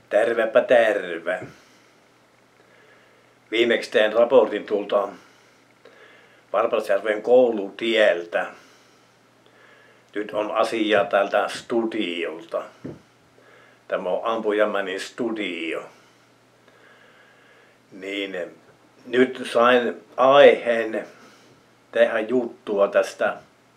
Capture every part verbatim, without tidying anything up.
Tervepä terve. Viimeksi tein raportin tuolta Varpaisjärven koulutieltä. Nyt on asiaa tältä studiolta. Tämä on Ampujamänin studio. Niin nyt sain aiheen tehdä juttua tästä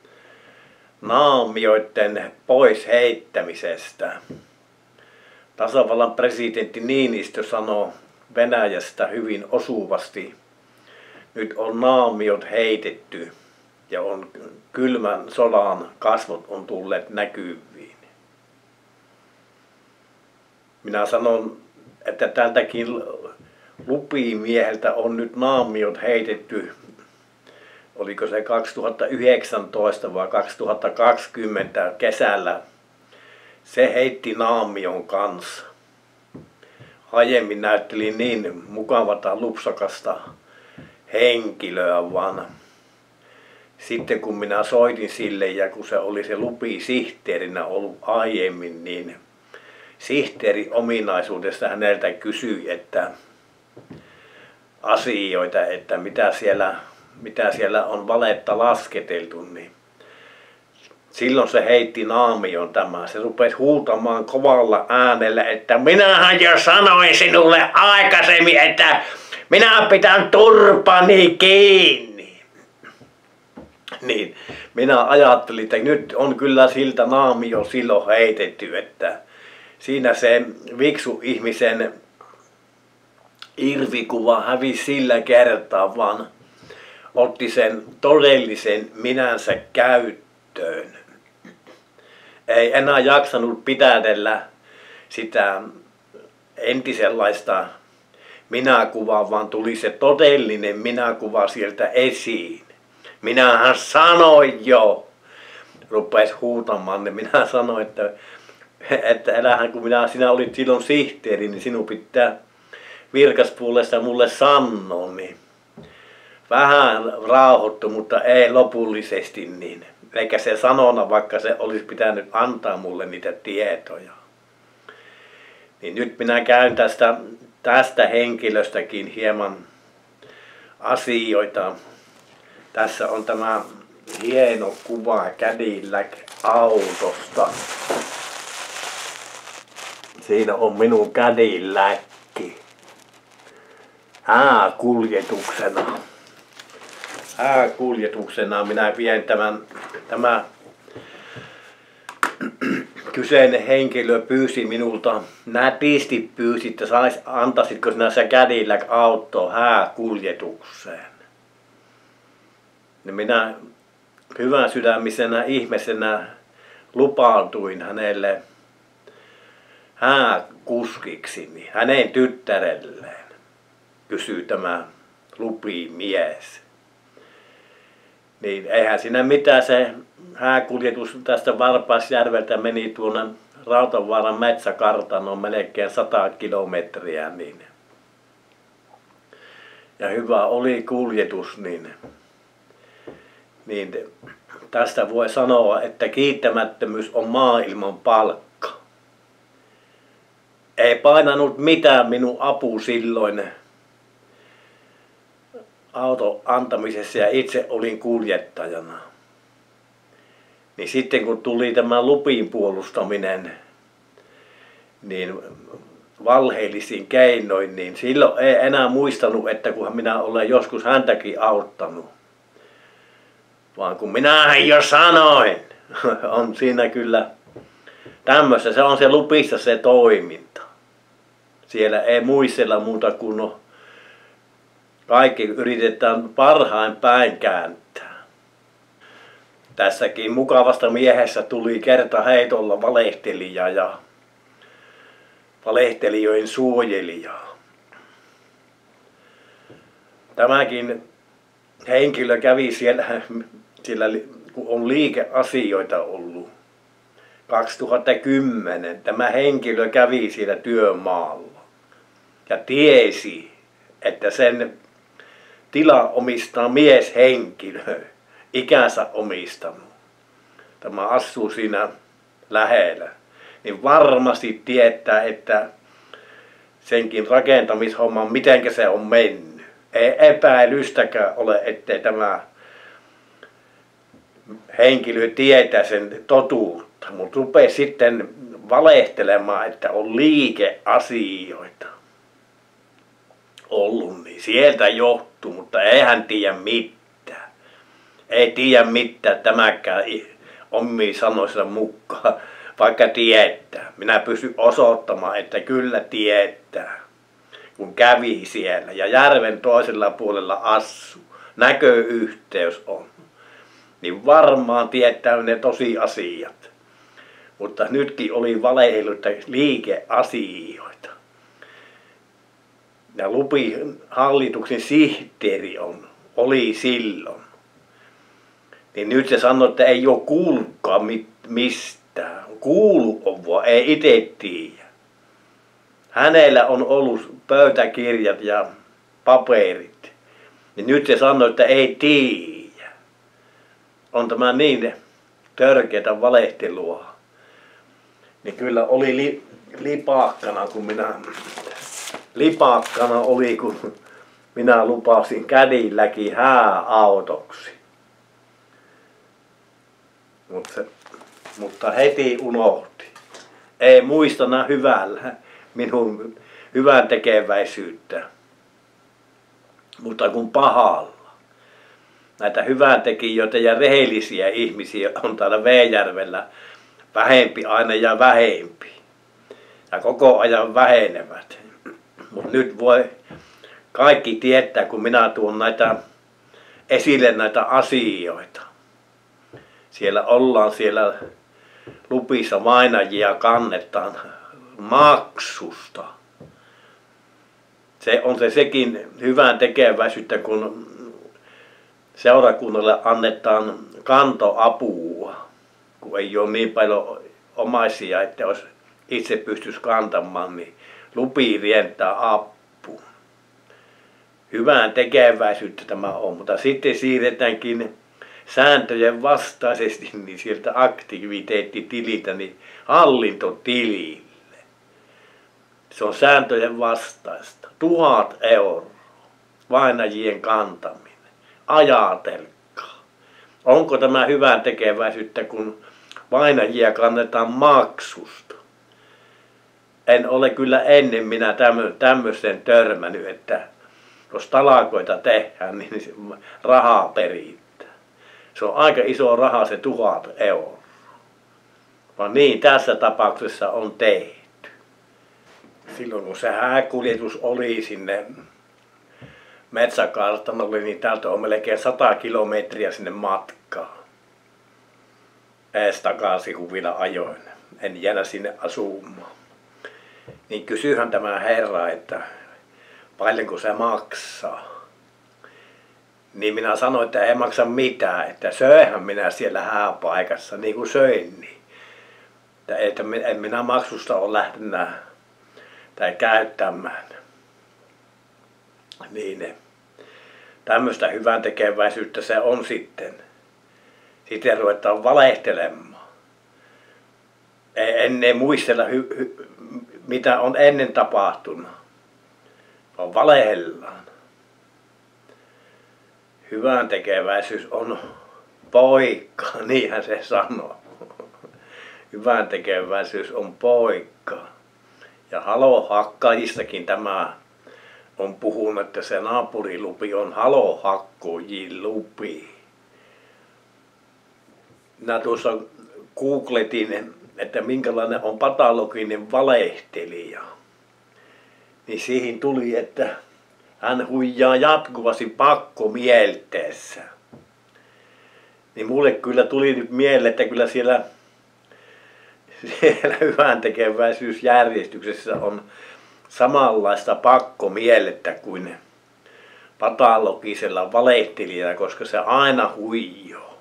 naamioiden pois heittämisestä. Tasavallan presidentti Niinistö sanoi Venäjästä hyvin osuvasti: nyt on naamiot heitetty ja on kylmän sodan kasvot on tulleet näkyviin. Minä sanon, että tältäkin lupimieheltä on nyt naamiot heitetty. Oliko se kaksituhattayhdeksäntoista vai kaksituhattakaksikymmentä kesällä? Se heitti naamion kanssa. Aiemmin näytteli niin mukavata lupsakasta henkilöä, vaan sitten kun minä soitin sille ja kun se oli se lupi sihteerinä ollut aiemmin, niin sihteeri ominaisuudesta häneltä kysyi, että asioita, että mitä siellä, mitä siellä on valetta lasketeltu, niin silloin se heitti naamion tämä. Se rupesi huutamaan kovalla äänellä, että minähän jo sanoin sinulle aikaisemmin, että minä pitän turpani kiinni. Niin minä ajattelin, että nyt on kyllä siltä naamio silloin heitetty, että siinä se viksu ihmisen irvikuva hävisi sillä kertaa, vaan otti sen todellisen minänsä käyttöön. Ei enää jaksanut pidätellä sitä entisenlaista minäkuvaa, vaan tuli se todellinen minäkuva sieltä esiin. Minähän sanoin jo, rupesi huutamaan, niin minä sanoin, että, että älähän kun minä, sinä olit silloin sihteeri, niin sinun pitää virkaspuolesta mulle sanoa, niin vähän rauhoittu, mutta ei lopullisesti niin. Eikä se sanona, vaikka se olisi pitänyt antaa mulle niitä tietoja. Niin nyt minä käyn tästä, tästä henkilöstäkin hieman asioita. Tässä on tämä hieno kuva Cadillac-autosta. Siinä on minun Cadillacki. Hääkuljetuksena. Hääkuljetuksena minä vien tämän, tämä kyseinen henkilö pyysi minulta, nätisti pyysi, että sais, antaisitko sinä se Cadillac-auto hääkuljetukseen. Ja minä hyvän sydämisenä ihmisenä lupaantuin hänelle hääkuskiksi, niin hänen tyttärelleen, kysyy tämä lupimies. Niin eihän siinä mitään, se hääkuljetus tästä Varpaisjärveltä meni tuonne Rautavaaran metsäkartanoon melkein sata kilometriä. Niin. Ja hyvä oli kuljetus, niin, niin tästä voi sanoa, että kiittämättömyys on maailman palkka. Ei painanut mitään minun apu silloin auton antamisessa ja itse olin kuljettajana. Niin sitten kun tuli tämä lupin puolustaminen, niin valheellisin keinoin, niin silloin ei enää muistanut, että kun minä olen joskus häntäkin auttanut. Vaan kun minä jo sanoin, on siinä kyllä tämmöistä, se on se lupissa se toiminta. Siellä ei muistella muuta kuin no, kaikki yritetään parhain päin kääntää. Tässäkin mukavasta miehessä tuli kerta heitolla valehtelija ja valehtelijoiden suojelija. Tämäkin henkilö kävi siellä, siellä kun on liikeasioita ollut. kaksituhattakymmenen tämä henkilö kävi siellä työmaalla ja tiesi, että sen tila omistaa mieshenkilö, ikänsä omistanut. Tämä asuu siinä lähellä. Niin varmasti tietää, että senkin rakentamishomman, miten se on mennyt. Ei epäilystäkään ole, ettei tämä henkilö tietää sen totuutta, mutta rupesi sitten valehtelemaan, että on liikeasioita ollut, niin sieltä johtuu, mutta ei hän tiedä mitään. Ei tiedä mitään tämäkään omia sanoissa mukaan, vaikka tietää. Minä pystyn osoittamaan, että kyllä tietää, kun kävi siellä ja järven toisella puolella asuu, näköyhteys on, niin varmaan tietää ne tosiasiat. Mutta nytkin oli valehdellut liikeasioita. Ja Lupin hallituksen sihteeri on, oli silloin. Niin nyt se sanoi, että ei ole kuullutkaan mistään. Kuulu on vaan, ei itse tiedä. Hänellä on ollut pöytäkirjat ja paperit. Niin nyt se sanoi, että ei tiedä. On tämä niin törkeätä valehtelua. Niin kyllä oli li, lipakkana, kun minä... Lipakkana oli, kun minä lupasin kädilläkin hääautoksi. Mut se, mutta heti unohti. Ei muistana hyvällä minun hyvän tekeväisyyttä, mutta kun pahalla. Näitä hyväntekijöitä ja rehellisiä ihmisiä on täällä Veijärvellä vähempi aina ja vähempi. Ja koko ajan vähenevät. Mutta nyt voi kaikki tietää, kun minä tuon näitä esille näitä asioita. Siellä ollaan siellä Lupissa vainajia kannetaan maksusta. Se on se sekin hyvän tekeväisyyttä, kun seurakunnalle annetaan kantoapua, kun ei ole niin paljon omaisia, että jos itse pystyisi kantamaan, niin Lupi rientää apuun. Hyvän tekeväisyyttä tämä on, mutta sitten siirretäänkin sääntöjen vastaisesti niin sieltä aktiviteettitililtä niin hallintotilille. Se on sääntöjen vastaista. Tuhat euroa vainajien kantaminen. Ajatelkaa. Onko tämä hyvän tekeväisyyttä, kun vainajia kannetaan maksusta? En ole kyllä ennen minä tämmöisen törmännyt, että jos talakoita tehdään, niin rahaa perittää. Se on aika iso raha se tuhat euroa. Vaan niin tässä tapauksessa on tehty. Silloin kun se hääkuljetus oli sinne metsäkartanolle, niin täältä on melkein sata kilometriä sinne matkaa. Ees takaisin kun vielä ajoin. En jäänyt sinne asumaan. Niin kysyihän tämä herra, että paljonko se maksaa. Niin minä sanoin, että ei maksa mitään, että söihän minä siellä hääpaikassa, niin kuin söin. Niin. Että en minä maksusta ole lähtenyt tai käyttämään. Niin, tämmöistä hyvän tekeväisyyttä se on sitten. Sitten ruvetaan valehtelemaan. En muistella, hy, hy, mitä on ennen tapahtunut. On valehellaan. Hyvän tekeväisyys on poika, niinhän se sanoo. Hyvän tekeväisyys on poika. Ja halohakkajistakin tämä on puhunut, että se naapurilupi on halohakkojen lupi. Minä tuossa googletin, että minkälainen on patologinen valehtelija. Niin siihen tuli, että hän huijaa jatkuvasti pakkomielteessä. Niin mulle kyllä tuli nyt mieleen, että kyllä siellä, siellä hyvän tekeväisyysjärjestyksessä on samanlaista pakkomielettä kuin patologisella valehtelijalla, koska se aina huijoo.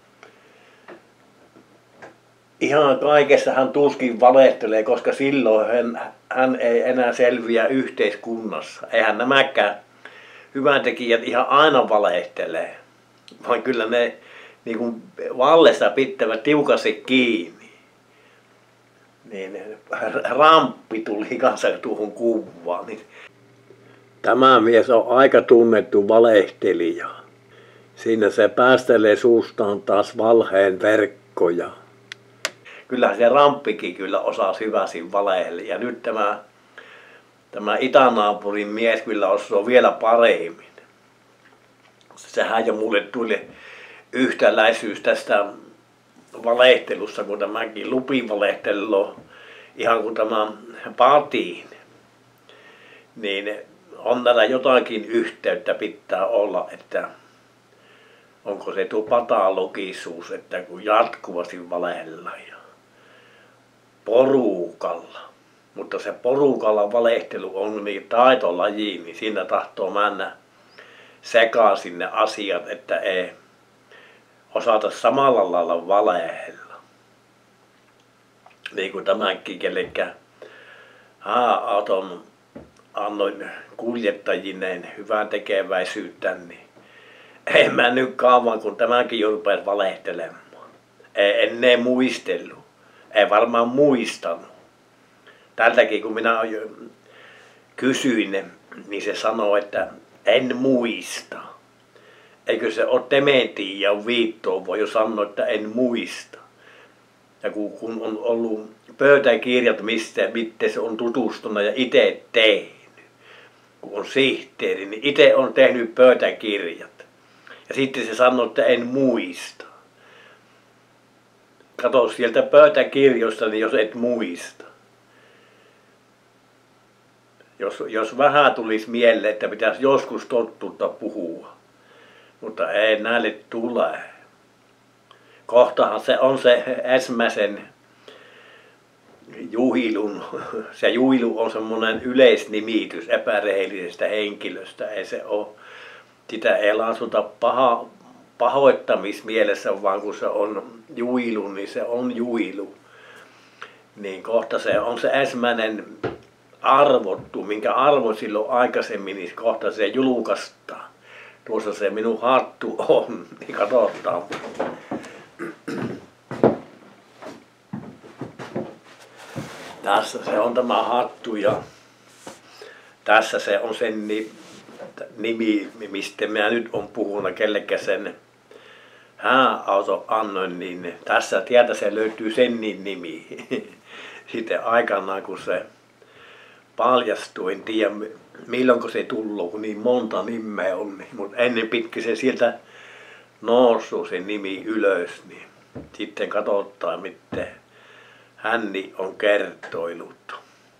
Ihan kaikessa hän tuskin valehtelee, koska silloin hän, hän ei enää selviä yhteiskunnassa. Eihän nämäkään hyväntekijät ihan aina valehtelee, vaan kyllä ne niin kuin vallesta pitävät tiukasti kiinni. niin Ramppi tuli kanssa tuohon kuvaan. Niin tämä mies on aika tunnettu valehtelija. Siinä se päästelee suustaan taas valheen verkkoja. Kyllähän se Ramppikin kyllä osasi hyvästi valehdella. Ja nyt tämä, tämä itänaapurin mies kyllä osaa vielä paremmin. Sehän jo mulle tuli yhtäläisyys tästä valehtelusta, kun tämäkin Lupin valehtelu, ihan kuin tämä Patin. Niin on täällä jotakin yhteyttä pitää olla, että onko se tuo patologisuus, että kun jatkuvasti valehdellaan ja porukalla. Mutta se porukalla valehtelu on niin taitolaji, niin siinä tahtoo mennä sekaisin ne asiat, että ei osata samalla lailla valehdella. Niin kuin tämänkin, kellekään auton annoin kuljettajineen hyvää tekeväisyyttä, niin ei mä nyt kauan, kun tämäkin jo rupesi valehtelemaan. Ei ennen muistellut. Ei varmaan muistanut. Tältäkin kun minä kysyin, niin se sanoi, että en muista. Eikö se ole dementia ja viittoa, voi jo sanoa, että en muista. Ja kun, kun on ollut pöytäkirjat, mistä, mistä se on tutustunut ja itse tehnyt, kun on sihteeri, niin itse on tehnyt pöytäkirjat. Ja sitten se sanoi, että en muista. Kato sieltä pöytäkirjosta, niin jos et muista. Jos, jos vähän tulisi mieleen, että pitäisi joskus tottuutta puhua. Mutta ei näille tule. Kohtahan se on se ensimmäisen juhilun. Se juhilu on semmoinen yleisnimitys epärehellisestä henkilöstä. Ei se ole, sitä ei laasuta paha, pahoittamismielessä, vaan kun se on juhilu, niin se on juhilu. Niin kohta se on se ensimmäinen arvottu, minkä arvo silloin aikaisemmin, niin kohta se julkaistaan. Tuossa se minun hattu on, niin katsotaan. Tässä se on tämä hattu ja tässä se on sen nimi, mistä minä nyt on puhunut, kellekä sen hääauto annoin, niin tässä tietä se löytyy sen nimi. Sitten aikanaan kun se paljastui, en tiedä milloin se tullut, kun niin monta nimeä on, mutta ennen pitkä se sieltä noussut se nimi ylös, niin sitten katsotaan, miten hänni on kertoillut.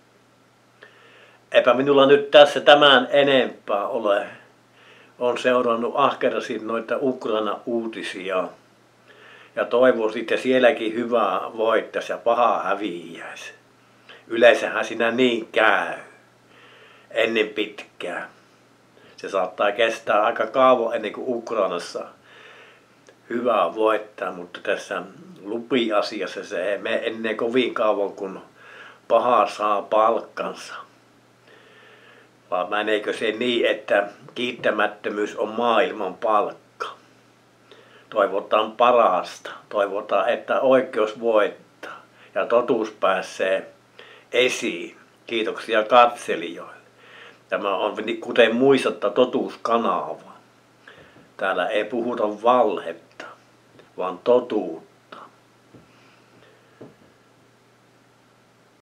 Eipä minulla nyt tässä tämän enempää ole. Olen seurannut ahkerasti noita Ukraina-uutisia ja toivoisin, että sielläkin hyvää voittaisi ja paha häviäisi. Yleensähän siinä niin käy ennen pitkää. Se saattaa kestää aika kauan ennen kuin Ukrainassa hyvää voittaa, mutta tässä Lupi-asiassa se ei mene ennen kovin kauan, kun paha saa palkkansa. Vai meneekö se niin, että kiittämättömyys on maailman palkka? Toivotaan parasta. Toivotaan, että oikeus voittaa ja totuus pääsee esiin. Kiitoksia katselijoille. Tämä on kuten muistatta totuuskanava. Täällä ei puhuta valhetta, vaan totuutta.